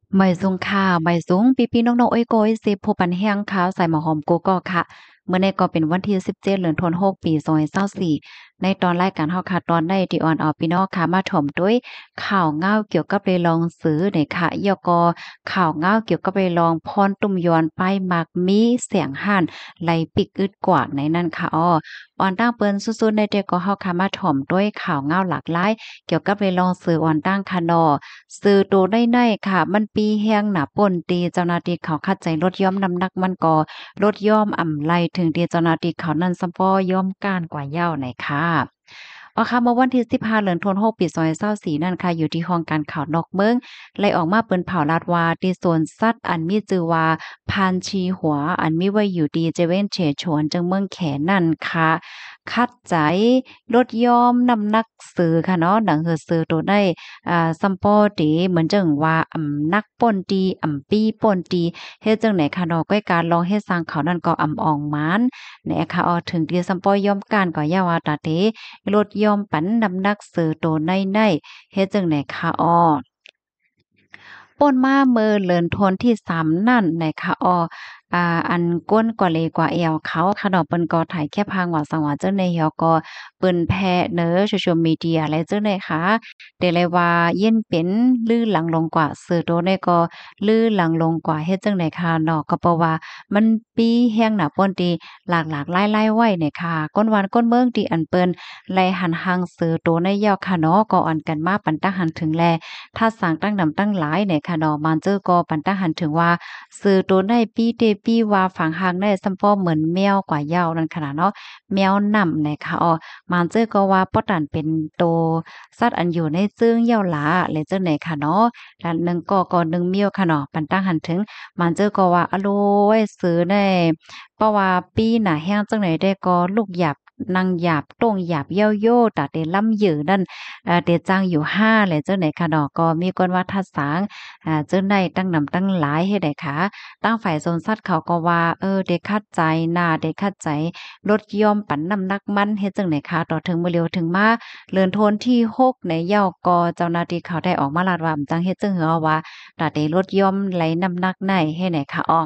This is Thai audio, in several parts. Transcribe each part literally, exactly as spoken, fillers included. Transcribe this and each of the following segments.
ไม่สูงค่ะไม่สูงพี่ๆน้องๆเอ้ยโกยสิผู้ปันแห้งขาวใส่หมอหอมโกก็ค่ะเมื่อในก็เป็นวันที่สิบเจ็ดเดือนธันวาคมปีสองพันยี่สิบสี่ในตอนรายการเฮาค่ะตอนได้ที่ออนเอาพี่น้องค่ะมาถ่อมด้วยข่าวเงาเกี่ยวกับเรลองซื้อในค่ะยกข่าวเงาเกี่ยวกับเรลองพรตุ่มยอนป้ายมักมีเสียงห่านไหลปิกอึดกว่าในนั้นค่ะอ้อออนตั้งเปิ้นสู้ๆในเด็กก็เฮาค่ะมาถ่อมด้วยข่าวเงาหลากหลายเกี่ยวกับเรลองซื้อออนตั้งค่ะนอ ซื้อตัวได้ๆค่ะมันปีแห้งหนาป่นตีเจ้าหน้าที่เขาคัดใจลดย่อมน้ำหนักมันก็ลดย่อมอ่ำไลถึงที่เจ้าหน้าที่เขานั้นซัมป้อย่อมก้านกว่าเหย้าไหนค่ะอ๋อค่ะเมื่อวันที่สิบห้าเดือนธันวาคมปีสองพันยี่สิบสี่นั่นค่ะอยู่ที่ห้องการข่าวนอกเมืองไล่ออกมาเปิ้นเผาลาดว่าที่สวนสัตว์อันมีชื่อว่าพานชีหัวอันมีไว้อยู่ดีเจเว้นเฉฉวนจังเมืองแขนั่นค่ะคัดใจลดยอมน้ำหนักซื้อค่ะเนาะดังเฮอซื้อตัวได้ อ่าซัมปอตีเหมือนจังว่าอำนักป่นตีอำปี้ป่นตีเฮ็ดจังไหนคะเนาะก้อยการลองเฮ็ดสร้างเขานั่นก็อำอองมานแหน่ค่ะออถึงที่ซัมปอยอมการก็อย่าว่าตาเตลดยอมปันน้ำหนักเสือโตในๆเฮ็ดจังไหนคะอ้อ ป่นมาเมื่อเลินทนที่สามนั่นนะคะอออ่าอันก้นกว่าเลกว่าเอวเขาขนมเปิ้นก็ถ่ายแค่พางว่าสังว่าเจ้าในเหี่ยวก็เปิ้นแพ้เน้อ social media อะไรเจ้าในคะแต่เลยว่าเย็นเป็นลื่นหลังลงกว่าสื่อโตในก็ลื่นหลังลงกว่าเฮ็ดจังได๋คะเนาะก็เพราะว่ามันปีแฮงหน้าป่นที่หลากๆหลายๆไว้เนี่ยค่ะก้นหวานก้นเมืองที่อันเปิ้นไล่หันหังสื่อโตในยาวค่ะเนาะก็อ่อนกันมาปันตะหันถึงแล ถ้าสั่งตั้งนำตั้งหลายเนี่ยค่ะเนาะมันเจอก็ปันตาหันถึงว่าซื้อตัวได้ปีเตปีว่าฝังหางได้ซัมป้อเหมือนแมวกว่ายาวนั่นขนาดเนาะแมวนำเนี่ยค่ะอ้อมันเจอก็ว่าป้อตันเป็นโตสัตว์อันอยู่ในจึงยาวหลาเลยเจ้าไหนค่ะเนาะแล้วหนึ่งก็ก็หนึ่งเมียวค่ะเนาะปันตั้งหันถึงมันเจอก็ว่าอะโลยซื้อได้เพราะว่าปีหน้าแห้งจังไหนได้ก็ลูกหยาบนางหยาบต้งหยาบเย้าโยตาเตล่ำเหยือนั่น อ่าเดจังอยู่ห้าแหละเจ้าไหนคะดอกก็มีคนว่าทัดสางอ่าเจ้าไหนตั้งนำตั้งหลายเฮ็ดได้คะตั้งฝ่ายโซนสัตว์เขาก็ว่าเออเด็กคัดใจหน้าเด็กคัดใจลดยอมปันน้ำหนักมันเฮ็ดจังไหนคะต่อถึงมื้อเร็วถึงมาเลินโทนที่หกในเหย้ากอเจ้าหน้าที่เขาได้ออกมาลาดว่าจังเฮ็ดจังหือว่าตาได้ลดยอมไหลน้ำหนักไหนเฮ็ดไหนคะอ้อ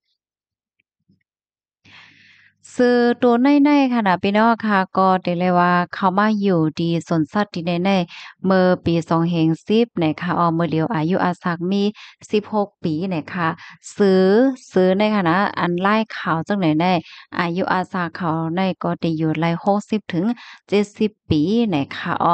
ซื้อตัวน้อยๆค่ะน่ะพี่น้องค่ะก็ได้เลยว่าเขามาอยู่ดีสวนสัตว์ที่น้อยๆเมื่อปีสองพันสิบนะคะอ้อเมื่อเดียวอายุอาสักมีสิบหกปีนะคะซื้อซื้อในค่ะนะอันไล่ขาวจังไหนได้อายุอาสาเขาในก็ได้อยู่ไล่หกสิบถึงเจ็ดสิบปีนะคะอ้อ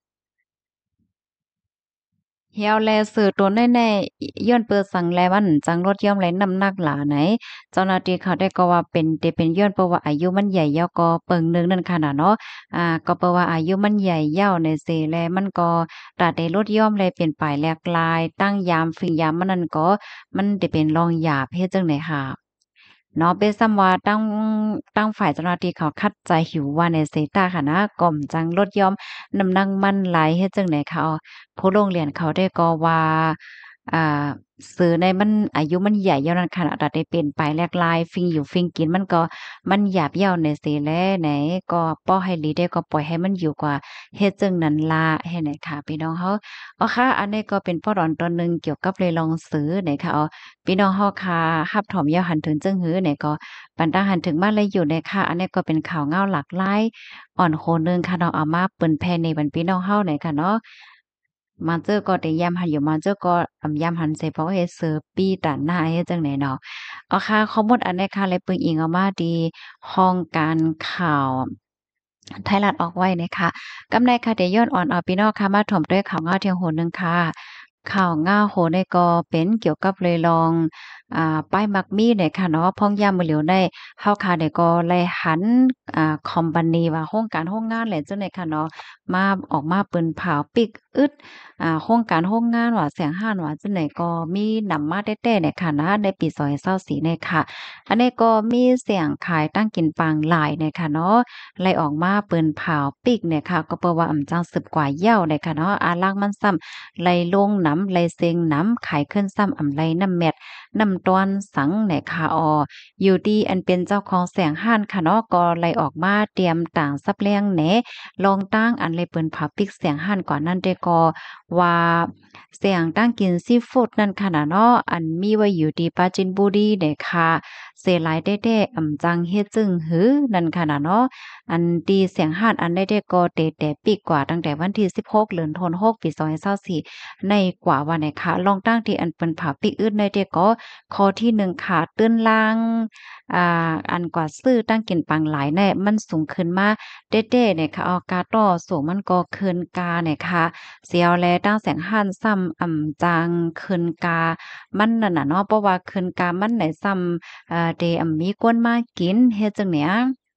เหี่ยวแลซื้อตัวแน่ๆย้อนเปิดสั่งแลวันจังลดย่อมแลน้ำหนักหลาไหนเจ้าหน้าที่เขาได้ก็ว่าเป็นแต่เป็นย้อนเพราะว่าอายุมันใหญ่ยาวก็เปิงหนึงนั่นค่ะน่ะเนาะอ่าก็เพราะว่าอายุมันใหญ่ยาวในเสแลมันก็ตราได้ลดย่อมแลเปลี่ยนไปแหลกลายตั้งยามฝิ่งยามมันนั่นก็มันได้เป็นรองยาเฮ็ดจังได๋ค่ะ เนาะเปซ้ำว่าตั้งตั้งฝ่ายเจ้าหน้าที่เขาคัดใจหิวว่าในเซตาค่ะนะก่อมจังลดยอมน้ำหนักมันหลายเฮ็ดจั่งใดเขาผู้โรงเรียนเขาได้ก็ว่าอ่าสื่อในมันอายุมันใหญ่ยาวนั้นขนาดได้เป็นไปแลกลายฟิงอยู่ฟิงกินมันก็มันหยาบเย้าในเสิแลไหนก็ป้อให้หลีได้ก็ปล่อยให้มันอยู่กว่าเฮ็ดจั่งนั้นล่ะเฮ็ดไหนค่ะพี่น้องเฮาอ๋อค่ะอันนี้ก็เป็นป้อดอนตอนหนึ่งเกี่ยวกับเรลองซื้อไหนค่ะอ๋อ พี่น้องเฮาค่ะรับถอมยาวหันถึงจึงหือเนี่ยก็ปันตาหันถึงมาเลยอยู่เนี่ยค่ะอันนี้ก็เป็นข่าวเงาหลากหลายอ่อนโคนึงค่ะเนาะเอามาเปิ้นแผ่ในบันพี่น้องเฮาเนี่ยค่ะเนาะมาเจอก็ได้ย้ำหันอยู่มาเจอก็อำย้ำหันใส่เพราะเฮ็ดเสือปี้ตันหน้าเฮ็ดจังได๋เนาะอ๋อค่ะข้อมูลอันนี้ค่ะเลยปึงอิงเอามาดีห้องการข่าวไทยรัฐออกไว้นะคะกำไรค่ะเดี๋ยวย้อนอ่อนเอาพี่น้องค่ะมาถมด้วยข่าวเงาเที่ยงโหนหนึ่งค่ะ ข่าวง่าโหในก็เป็นเกี่ยวกับเลยลองอ่าป้ายมักมีเนี่ยค่ะเนาะพ่องยามมื้อเหลียวได้เฮาค่ะได้ก็เลยหันอ่าคอมพานีว่าโครงการโรงงานแหละจังได๋ค่ะเนาะมาออกมาเปิ้นผาวปิกอึดอ่าโครงการโรงงานว่าเสียงฮ้านว่าจังได๋ก็มีนำมาแต้ๆเนี่ยค่ะนะในปีสองพันยี่สิบสี่เนี่ยค่ะอันนี้ก็มีเสียงขายตั้งกินปังหลายเนี่ยค่ะเนาะไล่ออกมาเปิ้นผาวปิกเนี่ยค่ะก็เพราะว่าอำจังสืบกว่าเหย้าเนี่ยค่ะเนาะอาลากมันซ้ำ ไหลลงน้ำไหลเซงน้ำขายขึ้นซ้ำอำไหลน้ำแมดน้ำตวนสังไหนค่ะอออยู่ดีอันเป็นเจ้าของแสงห้านค่ะเนาะก็ไล่ออกมาเตรียมต่างซับเลี้ยงแหนลองตั้งอันเลยเปิ้นผาปิกแสงห้านกว่านั้นได้ก็ว่าเสียงตั้งกินซีฟู้ดนั่นค่ะนะเนาะอันมีไว้อยู่ที่ปราจีนบุรีเด้ค่ะเสหลายแท้ๆอำจังเฮ็ดจึงหือนั่นค่ะนะเนาะอันตีเสียงห้านอันได้ได้ก็เตแต่ปีกว่าตั้งแต่วันที่สิบหกเดือนธันวาคมปีสองพันยี่สิบสี่ในกว่าวันไหนคะลองตั้งที่อันเปิ้นผาปิกอื่นได้ได้ก็ข้อที่หนึ่งค่ะตื้นล่างอ่าอันกว่าซื้อตั้งกินปังหลายแน่มันสูงขึ้นมาเด้ๆเนี่ยค่ะเอากาต่อสูงมันก็เคินกาเนี่ยค่ะเสียวแลตั้งแสงหั้นซ้ำอ่ำจางเคินกามันนั่นน่ะเนาะเพราะว่าเคินกามันไหนซ้ำเอ่อเดอ่ำมีคนมากินเฮ็ดจังเนี้ย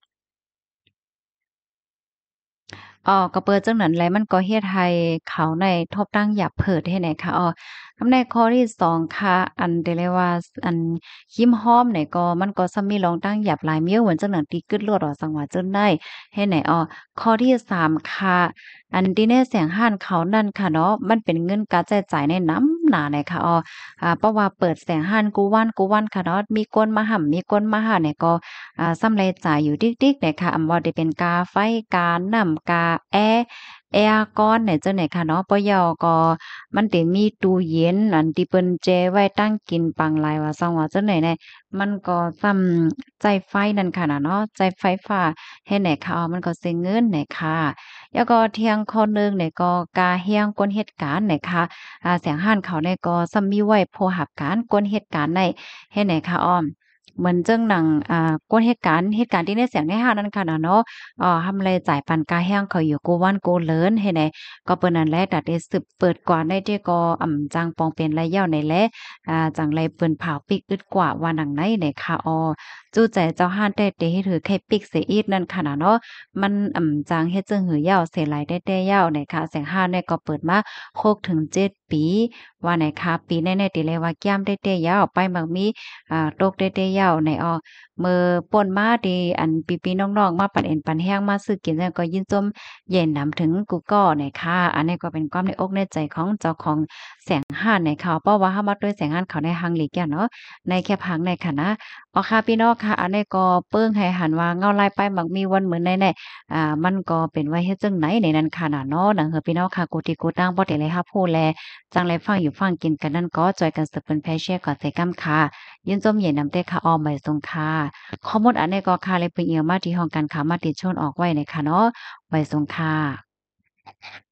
อ๋อก็เปิดจังนั้นแหละมันก็เฮ็ดให้เขาในทบตั้งหยับเพิดให้ไหนคะอ้อคำในข้อที่สองค่ะอันที่เรียกว่าสอันคิมฮ้อมเนี่ยก็มันก็ซัมมีรองตั้งหยับหลายเมี้ยวเหมือนจังหนังที่กึดลวดออกสังว่าจนได้ให้ไหนอ้อข้อที่สามค่ะอันที่แน่เสียงห้านเขานั่นค่ะเนาะมันเป็นเงินการใช้จ่ายในน้ำหนาเนี่ยค่ะอ้ออ่าเพราะว่าเปิดแสงห้านกูวันกูวันค่ะเนาะมีคนมาห่ำมีคนมาหาเนี่ยก็ อ่าซ้ำรายจ่ายอยู่ดิกๆเนี่ยค่ะอำว่าได้เป็นกาไฟกาน้ำกาแอร์แอร์กอนเนี่ยจังได๋ค่ะเนาะปยก็มันสิมีตู้เย็นอันที่เปิ้นแจไว้ตั้งกินปังหลายว่าซังว่าจังได๋แหน่มันก็ซ้ำจ่ายไฟนั่นค่ะน่ะเนาะจ่ายไฟฟ้าเฮ็ดให้เขามันก็เสียเงินเนี่ยค่ะแล้วก็เที่ยงข้อหนึ่งเนี่ยก็กาเฮียงกลเหตุการณ์เนี่ยค่ะอ่าเสียงร้านเขาเนี่ยก็ซ้ำมีไว้พอรับการกลเหตุการณ์ได้เฮ็ดให้ค่ะอ้อม เหมือนจังหนังอ่าก้นเหตุการณ์เหตุการณ์ที่ในเสียงในห้างนั้นค่ะน่ะเนาะอ่าทำเลยจ่ายปันกาแห้งเขาอยู่โกวันโกเลินเฮ็ดให้ก็เปิ้นนั่นแหละตัดได้สืบเปิดกว่าได้ที่ก็อ่ำจังปองเป็นระยะในแลอ่าจังไรเปิ้นเผาปิกอึดกว่าว่าหนังไหนในค่ะอ้อจู้ใจเจ้าห้านแต่เตเฮ็ดถือไข่ปิกเสียอีกนั่นค่ะน่ะเนาะมันอ่ำจังเฮ็ดจังหือยาวเสียหลายได้แต่ยาวในค่ะแสงห้านเนี่ยก็เปิดมาหกถึงเจ็ดปีว่าไหนคะปีแน่ๆติเลยว่าแก้มได้แต่ยาวไปบักมี อ่าตกเต้ๆยาวในอ้อมื้อป่นมาที่อันพี่ๆน้องๆมาปันเอ็นปันแห้งมาซื้อกินแล้วก็ยินจมแย่นนำถึงกูก็เนี่ยค่ะอันนี้ก็เป็นความในอกในใจของเจ้าของแสงห้านในเขาเพราะว่าเฮามาด้วยแสงห้านเขาในหังหลีกอะเนาะในแค่พังในค่ะนะอ๋อค่ะพี่น้องค่ะอันนี้ก็เปิ้งให้หันว่าเงาลายไปมักมีวันเหมือนในๆอ่ามันก็เป็นไว้เฮ็ดจังไหนในนั้นค่ะน่ะเนาะดังเฮอพี่น้องค่ะกูที่กูตั้งบ่ได้เลยรับผู้แลจังไรฟังอยู่ฟังกินกันนั่นก็จอยกันสืบเป็นแพแชร์ก่อนใส่กำค่ะ ยินจมเย็นนำเต้ค่ะออมใบทรงค่ะข้อมูลอันนี้ก็ค่ะเลยเพิ่งเอียวมาที่ห้องการค้ามาติดชนออกไว้ในค่ะเนาะใบทรงค่ะ